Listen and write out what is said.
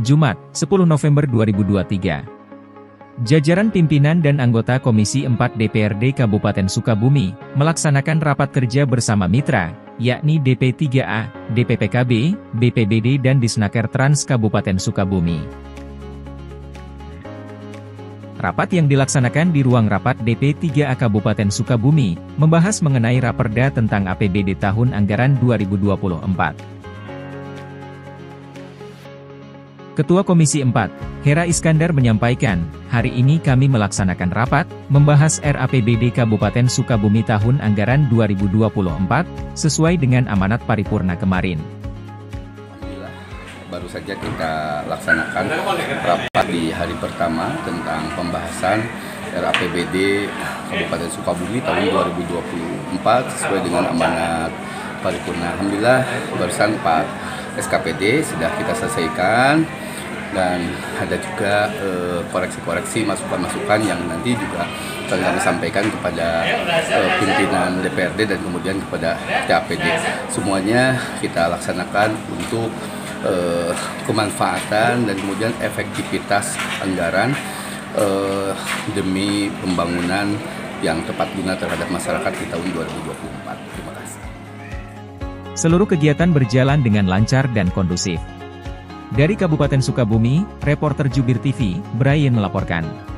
Jumat, 10 November 2023. Jajaran pimpinan dan anggota Komisi 4 DPRD Kabupaten Sukabumi melaksanakan rapat kerja bersama mitra, yakni DP3A, DPPKB, BPBD dan Disnaker Trans Kabupaten Sukabumi. Rapat yang dilaksanakan di ruang rapat DP3A Kabupaten Sukabumi, membahas mengenai Raperda tentang APBD tahun anggaran 2024. Ketua Komisi 4, Hera Iskandar menyampaikan, hari ini kami melaksanakan rapat, membahas RAPBD Kabupaten Sukabumi tahun anggaran 2024, sesuai dengan amanat paripurna kemarin. Baru saja kita laksanakan rapat di hari pertama tentang pembahasan RAPBD Kabupaten Sukabumi tahun 2024 sesuai dengan amanat paripurna. Alhamdulillah barusan Pak SKPD sudah kita selesaikan dan ada juga koreksi-koreksi masukan-masukan yang nanti juga akan kami sampaikan kepada pimpinan DPRD dan kemudian kepada TAPD. Semuanya kita laksanakan untuk kemanfaatan dan kemudian efektivitas anggaran demi pembangunan yang tepat guna terhadap masyarakat di tahun 2024. Terima kasih. Seluruh kegiatan berjalan dengan lancar dan kondusif. Dari Kabupaten Sukabumi, reporter Jubir TV, Brian melaporkan.